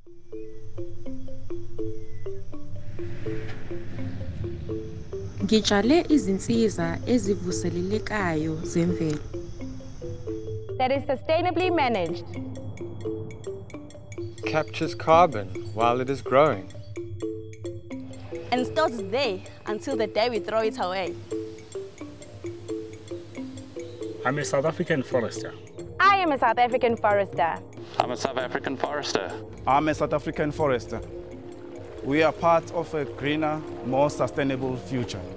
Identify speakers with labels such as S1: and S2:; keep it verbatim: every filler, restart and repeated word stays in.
S1: Ngitshale izinsiza ezivuselelekayo zemvelo.
S2: That is sustainably managed.
S3: Captures carbon while it is growing.
S4: And stores there until the day we throw it away.
S5: I'm a South African forester.
S2: I am a South African forester.
S6: I'm a South African forester.
S7: I'm a South African forester. We are part of a greener, more sustainable future.